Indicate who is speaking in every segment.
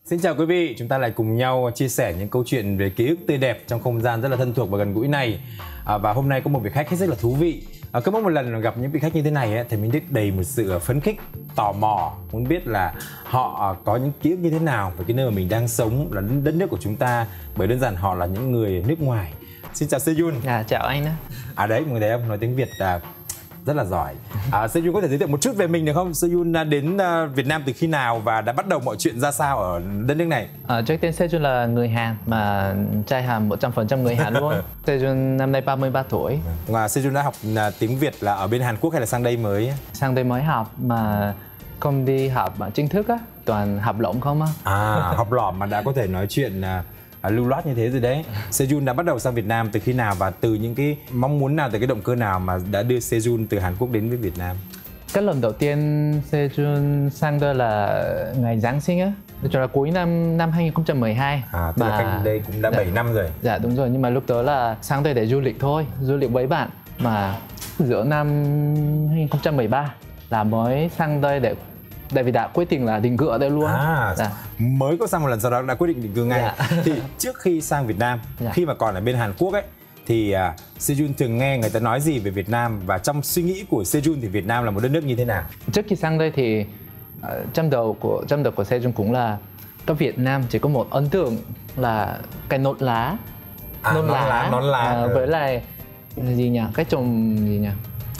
Speaker 1: Xin chào quý vị, chúng ta lại cùng nhau chia sẻ những câu chuyện về ký ức tươi đẹp trong không gian rất là thân thuộc và gần gũi này. Và hôm nay có một vị khách rất là thú vị. Cứ mỗi một lần gặp những vị khách như thế này thì mình Đức đầy một sự phấn khích, tò mò, muốn biết là họ có những ký ức như thế nào về cái nơi mà mình đang sống, là đất nước của chúng ta, bởi đơn giản họ là những người nước ngoài. Xin chào Sejun.
Speaker 2: Chào anh đó.
Speaker 1: Đấy, người thấy không? Nói tiếng Việt rất là giỏi. Sejun có thể giới thiệu một chút về mình được không? Sejun đã đến Việt Nam từ khi nào và đã bắt đầu mọi chuyện ra sao ở đất nước này?
Speaker 2: Trước tiên Sejun là người Hàn, mà trai Hàn 100% người Hàn luôn. Sejun năm nay 33 tuổi.
Speaker 1: Và Sejun đã học tiếng Việt là ở bên Hàn Quốc hay là sang đây mới?
Speaker 2: Sang đây mới học, mà không đi học chính thức á, toàn học lỏm không á.
Speaker 1: Học lỏm mà đã có thể nói chuyện lưu loát như thế rồi đấy. Sejun đã bắt đầu sang Việt Nam từ khi nào và từ những cái mong muốn nào, từ cái động cơ nào mà đã đưa Sejun từ Hàn Quốc đến với Việt Nam?
Speaker 2: Cái lần đầu tiên Sejun sang đây là ngày Giáng sinh á, cho là cuối năm 2012.
Speaker 1: Tức là cách đây cũng đã 7 năm rồi.
Speaker 2: Dạ đúng rồi, nhưng mà lúc đó là sang đây để du lịch thôi, du lịch với bạn. Mà giữa năm 2013 là mới sang đây để, tại vì đã quyết định là định cư ở đây luôn.
Speaker 1: Mới có sang một lần sau đó đã quyết định định cư ngay. Thì trước khi sang Việt Nam, khi mà còn ở bên Hàn Quốc ấy, thì Sejun thường nghe người ta nói gì về Việt Nam, và trong suy nghĩ của Sejun thì Việt Nam là một đất nước như thế nào?
Speaker 2: Trước khi sang đây thì trong đầu của Sejun cũng là cái Việt Nam chỉ có một ấn tượng là cái nón lá,
Speaker 1: nón lá
Speaker 2: với lại gì nhỉ, cái trồng gì nhỉ,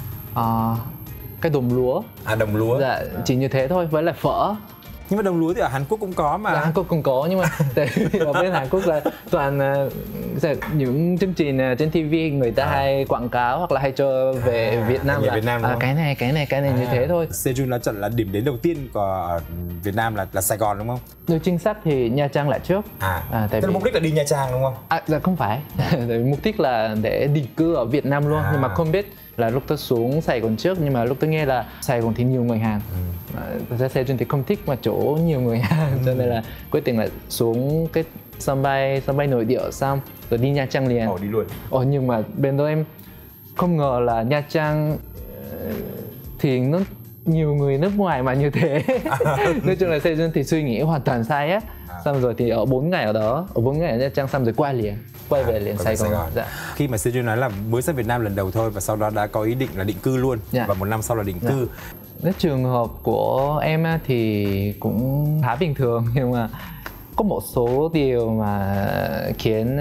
Speaker 2: cái đồng lúa.
Speaker 1: Đồng lúa.
Speaker 2: Dạ, chỉ như thế thôi, với lại phở.
Speaker 1: Nhưng mà đồng lúa thì ở Hàn Quốc cũng có mà.
Speaker 2: Dạ, Hàn Quốc cũng có, nhưng mà tại vì ở bên Hàn Quốc là toàn những chương trình trên TV người ta hay quảng cáo hoặc là hay cho về Việt Nam, là cái này như thế thôi.
Speaker 1: Sejun đã chọn là điểm đến đầu tiên của Việt Nam là Sài Gòn đúng không?
Speaker 2: Nếu chính xác thì Nha Trang là trước.
Speaker 1: Tại vì mục đích là đi Nha Trang đúng không?
Speaker 2: Dạ không phải. Tại vì mục đích là để định cư ở Việt Nam luôn, nhưng mà không biết là lúc tôi xuống Sài Gòn trước, nhưng mà lúc tôi nghe là Sài Gòn thì nhiều người Hàn. Thật ra Sejun thì không thích mà chỗ nhiều người Hàn, cho nên là quyết định là xuống cái sân bay nội địa xong rồi đi Nha Trang liền.
Speaker 1: Đi luôn.
Speaker 2: Nhưng mà bên đó em không ngờ là Nha Trang thì nó nhiều người nước ngoài mà như thế. Nói chung là Sejun thì suy nghĩ hoàn toàn sai á. Xong rồi thì ở 4 ngày ở đó, ở 4 ngày ở Nha Trang xong rồi quay về liền Sài Gòn. Dạ.
Speaker 1: Khi mà Sejun nói là mới sang Việt Nam lần đầu thôi và sau đó đã có ý định là định cư luôn, và 1 năm sau là định cư.
Speaker 2: Cái trường hợp của em thì cũng khá bình thường, nhưng mà có một số điều mà khiến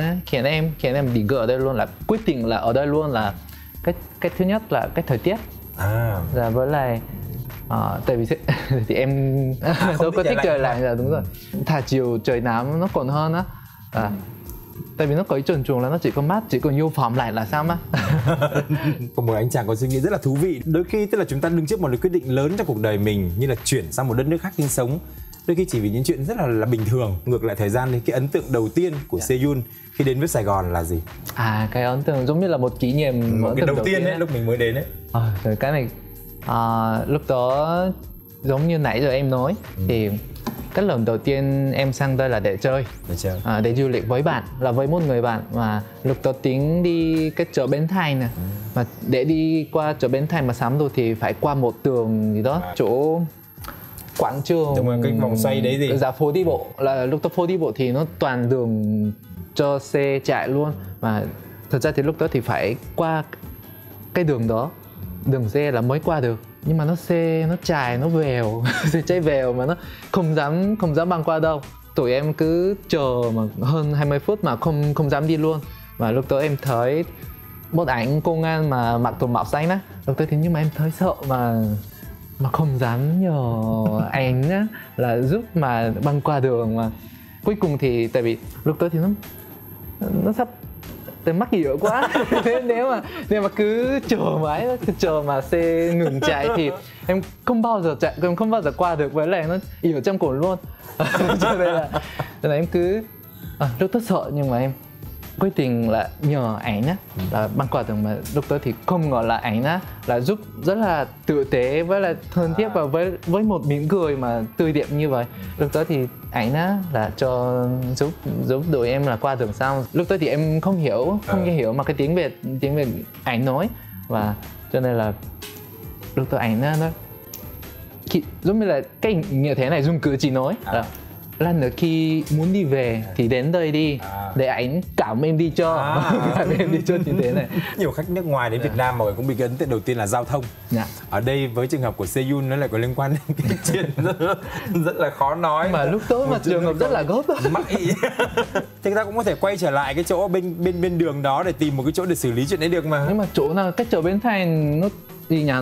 Speaker 2: em định cư ở đây luôn, là quyết định là ở đây luôn, là cái thứ nhất là cái thời tiết. Dạ, với lại tại vì thì em tôi có thích trời lạnh. Là đúng rồi, thà chiều trời nắng nó còn hơn á. Tại vì nó có ý chuẩn chuồng là nó chỉ có mát, chỉ còn vô phòng lạnh là sao á.
Speaker 1: Có một anh chàng có suy nghĩ rất là thú vị. Đôi khi tức là chúng ta đứng trước một quyết định lớn trong cuộc đời mình, như là chuyển sang một đất nước khác sinh sống, đôi khi chỉ vì những chuyện rất là bình thường. Ngược lại thời gian thì cái ấn tượng đầu tiên của Sejun khi đến với Sài Gòn là gì?
Speaker 2: Cái ấn tượng giống như là một kỷ niệm,
Speaker 1: một cái đầu tiên ấy, lúc mình mới đến ấy.
Speaker 2: Rồi cái này lúc đó giống như nãy giờ em nói, thì cái lần đầu tiên em sang đây là để chơi. Để du lịch với bạn, là với một người bạn, mà lúc đó tính đi cái chợ Bến Thành nè. Mà để đi qua chợ Bến Thành mà sắm đồ thì phải qua một tường gì đó, chỗ quảng trường.
Speaker 1: Đúng rồi, cái vòng xoay đấy gì?
Speaker 2: Dạ, phố đi bộ. Là lúc đó phố đi bộ thì nó toàn đường cho xe chạy luôn. Mà thật ra thì lúc đó thì phải qua cái đường đó, đường xe là mới qua được. Nhưng mà xe nó chạy, nó vèo, xe chạy vèo mà nó không dám băng qua đâu. Tụi em cứ chờ mà hơn 20 phút mà không dám đi luôn. Và lúc đó em thấy một ảnh công an mà mặc quần màu xanh á. Lúc đó thì nhưng mà em thấy sợ mà không dám nhờ anh á là giúp mà băng qua đường. Mà cuối cùng thì tại vì lúc đó thì nó sắp tới mắc dữ quá. nếu mà cứ chờ mà xe ngừng chạy thì em không bao giờ qua được, với lại nó ở trong cổ luôn. Cho nên là em cứ lúc đó sợ, nhưng mà em quyết định là nhờ ảnh á là băng qua đường. Mà lúc đó thì không ngờ là ảnh á là giúp rất là tử tế với là thân thiết, và với một mỉm cười mà tươi đẹp như vậy. Lúc đó thì ảnh á là giúp đội em là qua đường xong. Lúc đó thì em không hiểu mà cái tiếng Việt ảnh nói, và cho nên là lúc đó ảnh á nó giống như là cái như thế này, dùng cử chỉ nói là lần nữa khi muốn đi về thì đến đây đi để ảnh cảm em đi cho. Cảm em đi cho như thế này.
Speaker 1: Nhiều khách nước ngoài đến Việt Nam mọi người cũng bị cái ấn tượng đầu tiên là giao thông. Ở đây với trường hợp của Sejun nó lại có liên quan đến cái chuyện rất là khó nói.
Speaker 2: Mà lúc đó mà trường hợp rất là gấp.
Speaker 1: Thì người ta cũng có thể quay trở lại cái chỗ bên đường đó để tìm một cái chỗ để xử lý chuyện đấy được mà.
Speaker 2: Nhưng mà chỗ nào cách chợ Bến Thành nó gì nhỉ,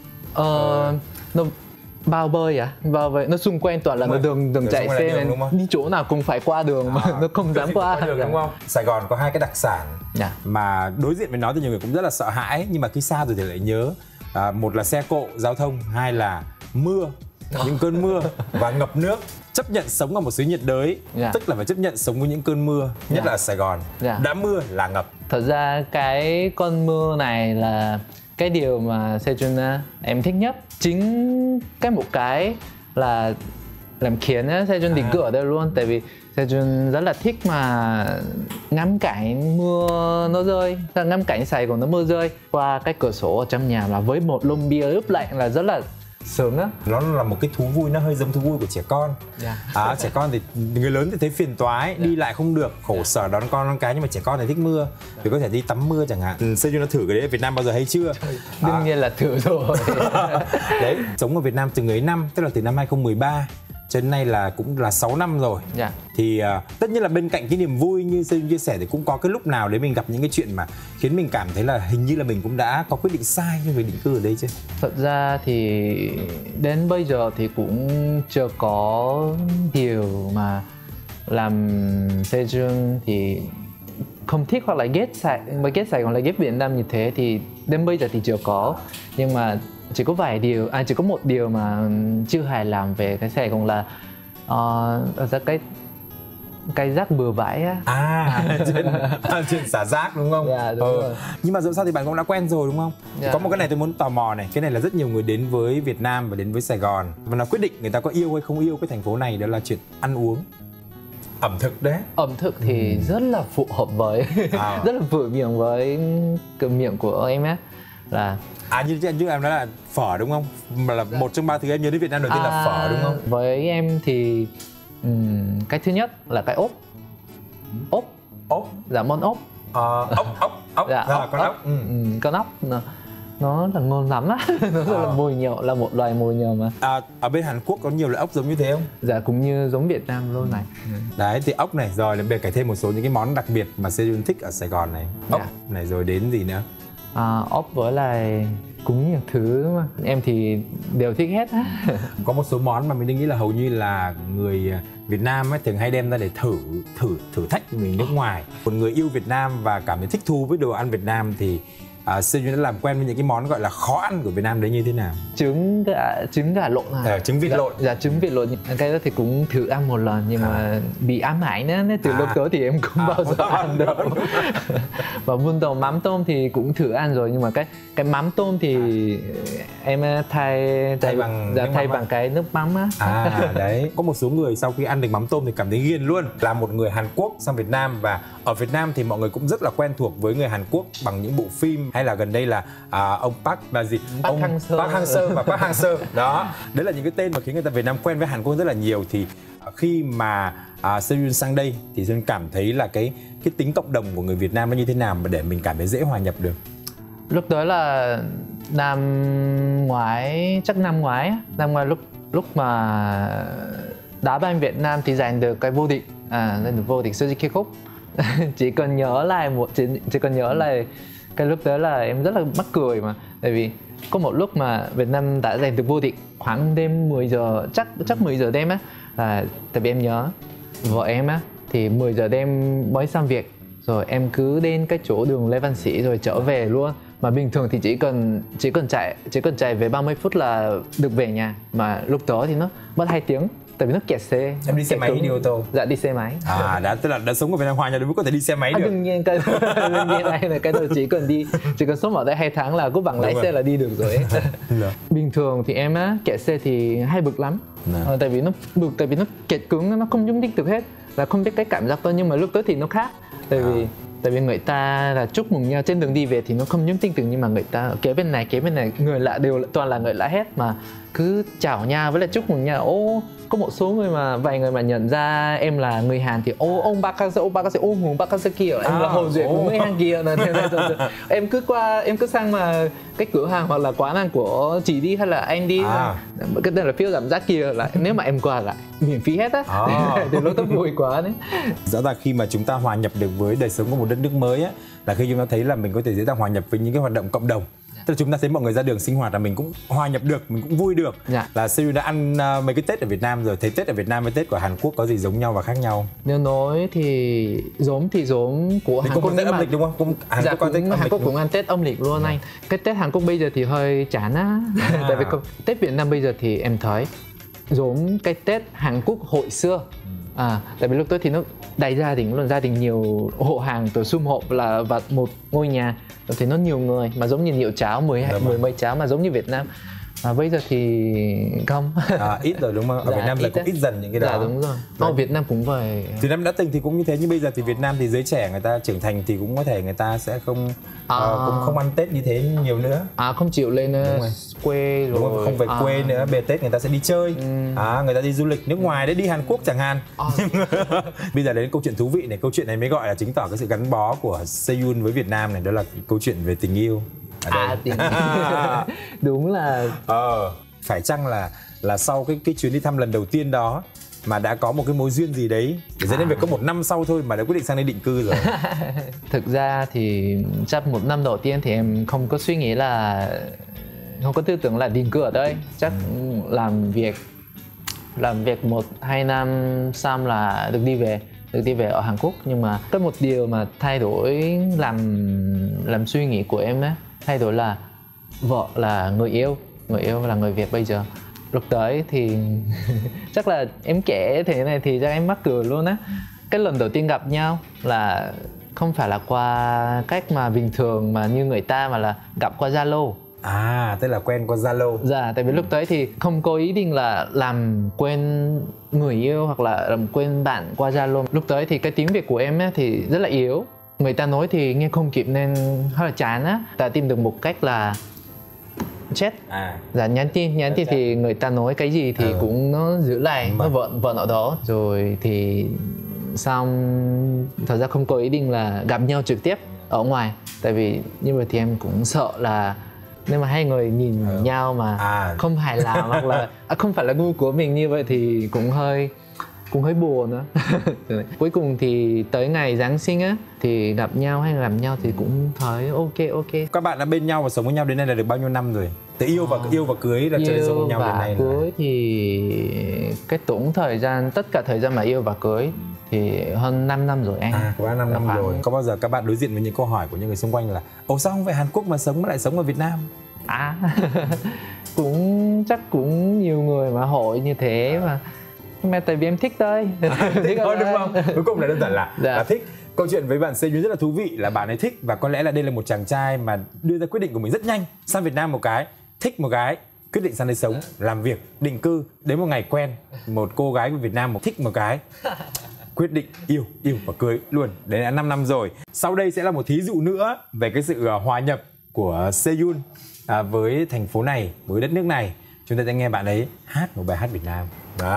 Speaker 2: nó bao bơi bao bơi, nó xung quanh toàn là đường chạy xe này, đi chỗ nào cũng phải qua đường mà nó không dám qua
Speaker 1: đường, đúng không? Sài Gòn có hai cái đặc sản mà đối diện với nó thì nhiều người cũng rất là sợ hãi, nhưng mà khi xa rồi thì lại nhớ. Một là xe cộ giao thông, hai là mưa, những cơn mưa và ngập nước. Chấp nhận sống ở một xứ nhiệt đới, tức là phải chấp nhận sống với những cơn mưa, nhất là ở Sài Gòn. Đã mưa là ngập.
Speaker 2: Thật ra cái con mưa này là cái điều mà Sejun em thích nhất. Chính một cái là làm khiến Sejun định cư ở đây luôn. Tại vì Sejun rất là thích mà ngắm cảnh mưa nó rơi, ngắm cảnh Sài Gòn nó mưa rơi qua cái cửa sổ ở trong nhà, là với một lon bia ướp lạnh là rất là sướng á.
Speaker 1: Nó là một cái thú vui, nó hơi giống thú vui của trẻ con. Trẻ con thì người lớn thì thấy phiền toái, đi lại không được, khổ sở đón con đón cái, nhưng mà trẻ con thì thích mưa thì có thể đi tắm mưa chẳng hạn. Sejun nó thử cái đấy ở Việt Nam bao giờ hay chưa?
Speaker 2: Đương nhiên là thử rồi.
Speaker 1: Đấy, sống ở Việt Nam từ ấy năm, tức là từ năm 2013 cho đến nay là cũng là 6 năm rồi. Thì tất nhiên là bên cạnh cái niềm vui như Sejun chia sẻ thì cũng có cái lúc nào đấy mình gặp những cái chuyện mà khiến mình cảm thấy là hình như là mình cũng đã có quyết định sai khi mình định cư ở đây chứ.
Speaker 2: Thật ra thì đến bây giờ thì cũng chưa có điều mà làm Sejun thì không thích hoặc là ghét Sài Gòn, là ghét Việt Nam như thế, thì đến bây giờ thì chưa có. Nhưng mà chỉ có một điều mà chưa hài lòng về cái Sài Gòn là ra cái rác bừa bãi á.
Speaker 1: Chuyện xả rác đúng không?
Speaker 2: Đúng rồi.
Speaker 1: Nhưng mà dẫu sao thì bạn cũng đã quen rồi đúng không? Có một cái này tôi muốn tò mò này, cái này là rất nhiều người đến với Việt Nam và đến với Sài Gòn và nó quyết định người ta có yêu hay không yêu cái thành phố này, đó là chuyện ăn uống. Ẩm thực đấy.
Speaker 2: Ẩm thực thì rất là phù hợp với rất là vừa miệng với cái miệng của em á, là
Speaker 1: như em nói là phở đúng không? Mà là một trong ba thứ em nhớ đến Việt Nam đầu tiên là phở đúng không?
Speaker 2: Với em thì cái thứ nhất là cái ốp. Dạ, món ốp.
Speaker 1: Con ốc.
Speaker 2: Con ốc nó là ngon lắm á. Nó rất là mồi nhậu, là một loài mồi nhậu mà.
Speaker 1: Ở bên Hàn Quốc có nhiều loại ốc giống như thế không?
Speaker 2: Dạ, cũng như giống Việt Nam luôn này.
Speaker 1: Đấy thì ốc này, rồi bên kể thêm một số những cái món đặc biệt mà Sejun thích ở Sài Gòn này. Ốc này, rồi đến gì nữa?
Speaker 2: Ốc với lại cũng nhiều thứ mà em thì đều thích hết á.
Speaker 1: Có một số món mà mình nghĩ là hầu như là người Việt Nam ấy thường hay đem ra để thử thách người nước ngoài. Một người yêu Việt Nam và cảm thấy thích thú với đồ ăn Việt Nam thì Sejun đã làm quen với những cái món gọi là khó ăn của Việt Nam đấy như thế nào?
Speaker 2: Trứng gà lộn
Speaker 1: trứng vịt lộn.
Speaker 2: Dạ, trứng vịt lộn, cái đó thì cũng thử ăn một lần nhưng mà bị ám ảnh nữa, nên từ lúc đó thì em không bao giờ ăn được. Và bún tôm, mắm tôm thì cũng thử ăn rồi, nhưng mà cái mắm tôm thì em thay bằng cái nước mắm á.
Speaker 1: Đấy, có một số người sau khi ăn được mắm tôm thì cảm thấy ghiền luôn. Là một người Hàn Quốc sang Việt Nam, và ở Việt Nam thì mọi người cũng rất là quen thuộc với người Hàn Quốc bằng những bộ phim, hay là gần đây là ông Park là gì? Park Hang-seo và Park Hang-seo. Đó, đấy là những cái tên mà khiến người ta Việt Nam quen với Hàn Quốc rất là nhiều. Thì khi mà Sejun sang đây thì Sejun cảm thấy là cái tính cộng đồng của người Việt Nam nó như thế nào mà để mình cảm thấy dễ hòa nhập được?
Speaker 2: Lúc đó là năm ngoái lúc mà đá banh Việt Nam thì giành được cái vô địch, giành được vô địch Suzuki Cup. chỉ cần nhớ lại cái lúc đó là em rất là mắc cười, mà tại vì có một lúc mà Việt Nam đã giành được vô địch khoảng đêm 10 giờ, chắc 10 giờ đêm á, là tại vì em nhớ vợ em á thì 10 giờ đêm mới sang Việt, rồi em cứ đến cái chỗ đường Lê Văn Sĩ rồi trở về luôn. Mà bình thường thì chỉ cần chạy về 30 phút là được về nhà, mà lúc đó thì nó mất 2 tiếng. Tại vì nó kẹt xe.
Speaker 1: Em đi xe máy, đi ô tô?
Speaker 2: Dạ, đi xe máy.
Speaker 1: Tức là đã sống ở Việt Nam hòa nhập mới có thể đi xe máy được.
Speaker 2: Đương nhiên cái này là cái đó chỉ cần sống ở đây 2 tháng là có bằng lái xe là đi được rồi ấy. Bình thường thì em á kẹt xe thì hay bực lắm. Tại vì nó kẹt cứng, nó không nhúc nhích được hết, là không biết cái cảm giác đó. Nhưng mà lúc tới thì nó khác. Tại vì người ta là chúc mừng nhau trên đường đi về thì nó không nhúc nhích được, nhưng mà người ta kế bên này người lạ đều toàn là người lạ hết, mà cứ chào nhau với lại chúc mừng nhau. Có một số người mà vài người mà nhận ra em là người Hàn thì ông Bakase ông Bakase kia, em là Hồ Duệ của người Hàn kia này. Em cứ sang mà cái cửa hàng hoặc là quán ăn của chị đi hay là anh đi, cái tên là phiếu cảm giác kia là nếu mà em qua lại miễn phí hết á. Thì lúc đó vui quá đấy.
Speaker 1: Rõ ràng khi mà chúng ta hòa nhập được với đời sống của một đất nước mới á, là khi chúng ta thấy là mình có thể dễ dàng hòa nhập với những cái hoạt động cộng đồng. Tức là chúng ta thấy mọi người ra đường sinh hoạt là mình cũng hòa nhập được, mình cũng vui được. Là Sejun đã ăn mấy cái Tết ở Việt Nam rồi, thấy Tết ở Việt Nam với Tết của Hàn Quốc có gì giống nhau và khác nhau?
Speaker 2: Nếu nói thì giống của Hàn Quốc
Speaker 1: Tết âm lịch đúng không?
Speaker 2: Hàn Quốc cũng ăn Tết âm lịch luôn anh. Cái Tết Hàn Quốc bây giờ thì hơi chán á. Tại vì Tết Việt Nam bây giờ thì em thấy giống cái Tết Hàn Quốc hồi xưa. Tại vì lúc đó thì nó đầy gia đình luôn, gia đình nhiều hộ hàng từ sum họp là và một ngôi nhà thì nó nhiều người mà giống như nhiều cháu mười mấy cháu mà giống như Việt Nam. Bây giờ thì không.
Speaker 1: Ít rồi đúng không? Ở Việt Nam giờ cũng ít dần những cái đó.
Speaker 2: Đúng rồi. Ở Việt Nam cũng vậy.
Speaker 1: Việt Nam đã từng thì cũng như thế, nhưng bây giờ thì Việt Nam thì giới trẻ người ta trưởng thành thì cũng có thể người ta sẽ không cũng không ăn Tết như thế nhiều nữa.
Speaker 2: Không chịu lên quê rồi.
Speaker 1: Đúng không về quê nữa, về Tết người ta sẽ đi chơi. Người ta đi du lịch nước ngoài đấy, đi Hàn Quốc chẳng hạn. Bây giờ đến câu chuyện thú vị này, câu chuyện này mới gọi là chứng tỏ cái sự gắn bó của Sejun với Việt Nam này, đó là câu chuyện về tình yêu.
Speaker 2: Đúng là
Speaker 1: phải chăng là sau cái chuyến đi thăm lần đầu tiên đó mà đã có một cái mối duyên gì đấy để dẫn đến việc có 1 năm sau thôi mà đã quyết định sang đây định cư rồi?
Speaker 2: Thực ra thì chắc 1 năm đầu tiên thì em không có suy nghĩ là, không có tư tưởng là định cư ở đây. Chắc làm việc 1-2 năm xong là được đi về ở Hàn Quốc. Nhưng mà có một điều mà thay đổi làm suy nghĩ của em á, thay đổi là vợ là người yêu là người Việt bây giờ. Lúc tới thì chắc là em kể thế này thì chắc em mắc cười luôn á. Cái lần đầu tiên gặp nhau là không phải là qua cách mà bình thường mà như người ta, mà là gặp qua Zalo.
Speaker 1: Tức là quen qua Zalo.
Speaker 2: Dạ, tại vì lúc tới thì không có ý định là làm quen người yêu hoặc là làm quen bạn qua Zalo. Lúc tới thì cái tiếng Việt của em á thì rất là yếu. Người ta nói thì nghe không kịp nên hơi là chán á. Ta tìm được một cách là chat. Dạ, nhắn tin thì người ta nói cái gì thì cũng nó giữ lại, nó vẫn ở đó. Rồi thì xong, thật ra không có ý định là gặp nhau trực tiếp ở ngoài. Tại vì như vậy thì em cũng sợ là nếu mà hai người nhìn nhau mà không hài lòng hoặc là không phải là gu của mình như vậy thì cũng hơi buồn nữa. Cuối cùng thì tới ngày Giáng sinh á thì gặp nhau thì cũng thấy ok.
Speaker 1: Các bạn đã bên nhau và sống với nhau đến nay là được bao nhiêu năm rồi? Từ yêu và cưới là trở sống với nhau đến nay.
Speaker 2: Cưới thì cái tổng thời gian, tất cả thời gian mà yêu và cưới thì hơn 5 năm rồi anh.
Speaker 1: Quá 5 năm rồi. Có bao giờ các bạn đối diện với những câu hỏi của những người xung quanh là sao không về Hàn Quốc mà lại sống ở Việt Nam?
Speaker 2: Cũng nhiều người mà hỏi như thế mà. Nhưng mà tại vì em thích thôi.
Speaker 1: Thích thôi đúng không? Cuối cùng là đơn giản là thích. Câu chuyện với bạn Sejun rất là thú vị là bạn ấy thích, và có lẽ là đây là một chàng trai mà đưa ra quyết định của mình rất nhanh. Sang Việt Nam một cái, thích một cái, quyết định sang đây sống, làm việc, định cư. Đến một ngày quen một cô gái của Việt Nam, thích một cái, quyết định yêu và cưới luôn. Đấy là 5 năm rồi. Sau đây sẽ là một thí dụ nữa về cái sự hòa nhập của Sejun với thành phố này, với đất nước này. Chúng ta sẽ nghe bạn ấy hát một bài hát Việt Nam.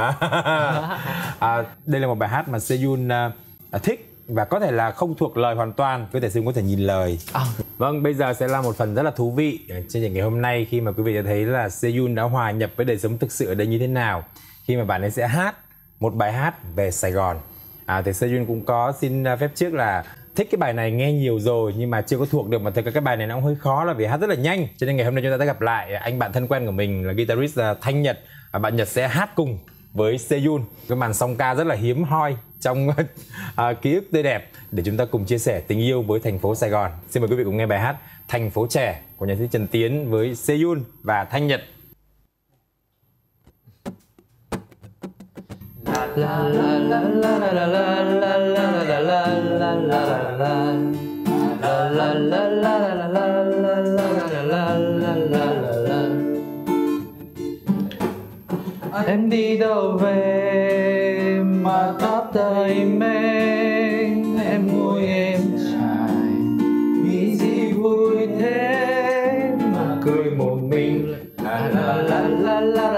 Speaker 1: Đây là một bài hát mà Sejun thích và có thể là không thuộc lời hoàn toàn, Sejun có thể nhìn lời. Vâng, bây giờ sẽ là một phần rất là thú vị trên những ngày hôm nay, khi mà quý vị sẽ thấy là Sejun đã hòa nhập với đời sống thực sự ở đây như thế nào, khi mà bạn ấy sẽ hát một bài hát về Sài Gòn. Thì Sejun cũng có xin phép trước là thích cái bài này, nghe nhiều rồi nhưng mà chưa có thuộc được, mà thật ra cái bài này nó cũng hơi khó là vì hát rất là nhanh. Cho nên ngày hôm nay chúng ta sẽ gặp lại anh bạn thân quen của mình là guitarist Thanh Nhật. Bạn Nhật sẽ hát cùng với Sejun cái màn song ca rất là hiếm hoi trong ký ức tươi đẹp để chúng ta cùng chia sẻ tình yêu với thành phố Sài Gòn. Xin mời quý vị cùng nghe bài hát Thành phố trẻ của nhạc sĩ Trần Tiến với Sejun và Thanh Nhật.
Speaker 2: Em đi đâu về mà tóc đầy mênh, em ngồi em trải nghĩ gì vui thế mà cười một mình. La la la la la